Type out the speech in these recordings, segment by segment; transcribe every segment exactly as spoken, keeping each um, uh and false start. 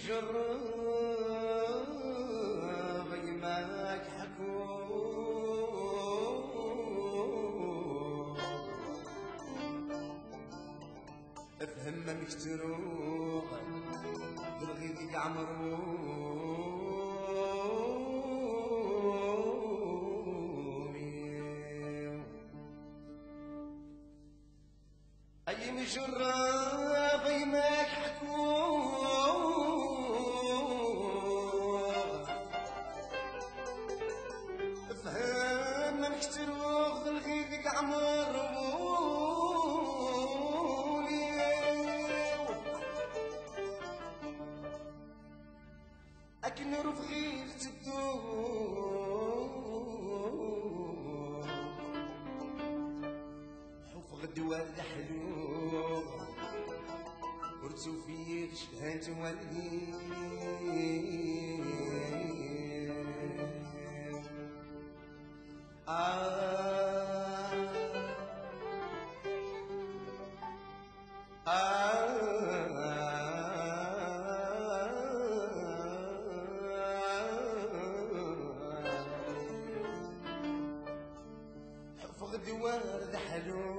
مجرب يماك حكو افهم ما مكتروح بالغيدك عمروني اي مجرب يماك حكو افهم ما مكتروح بالغيدك عمروني أكن رفغي الدور حفظ الدوال حلو ورتو فيه شهات والدي آه آه فقد ورد حلو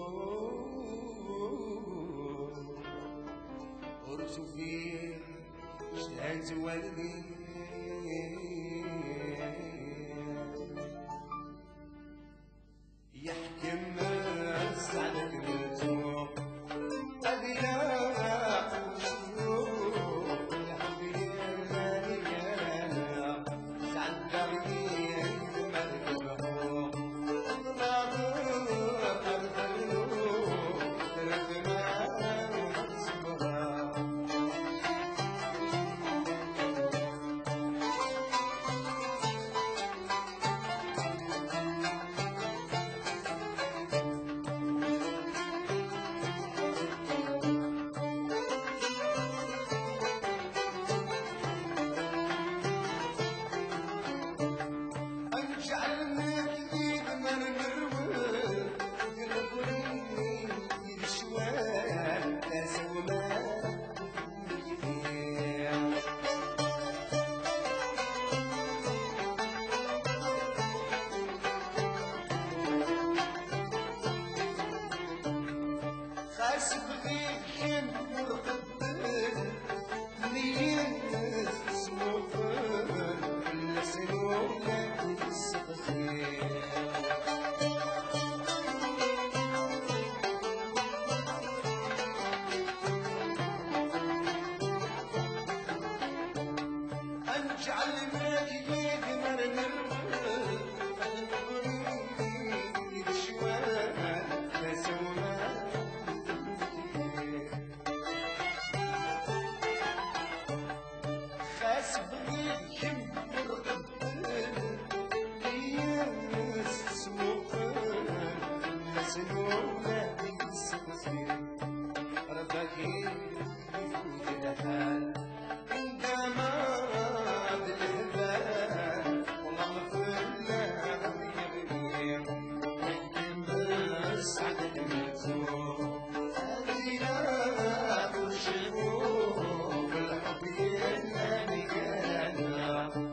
ورسو فيه شهات والدي يحكم سعدك بالجوع أذياء وشيوخ يا حبيبي يا سعد قريب مركبه خاسف غير حين مرقبل نيس سموفر كل سنونا السقسير أنجعل ماك يدمر نرمل فالمغرب الشوال فسوما خاسب غيركم مرقبل ياس سموفر مسنونا السقسير ربكي يفوت الحال عندما بالهبال والله مفلنا يبني يحكم سعد المكسور أذينا والشعوب بالحب ينادي كان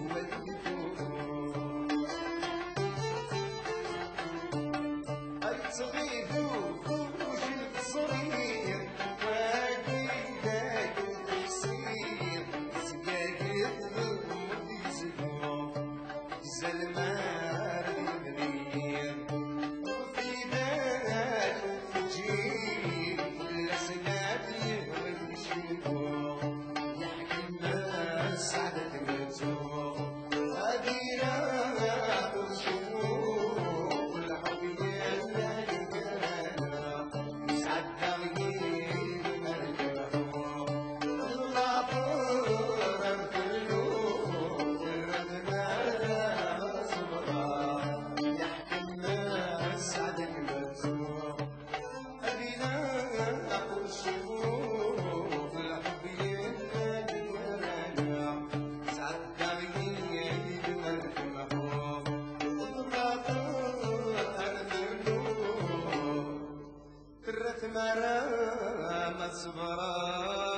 مرام صبرا